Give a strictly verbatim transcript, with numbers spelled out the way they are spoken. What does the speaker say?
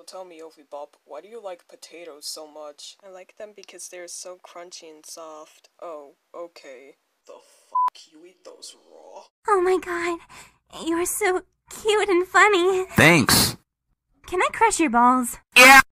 tell me, Opheebop, why do you like potatoes so much? I like them because they're so crunchy and soft. Oh, okay. The fuck? You eat those raw? Oh my god, you're so cute and funny. Thanks. Can I crush your balls? Yeah.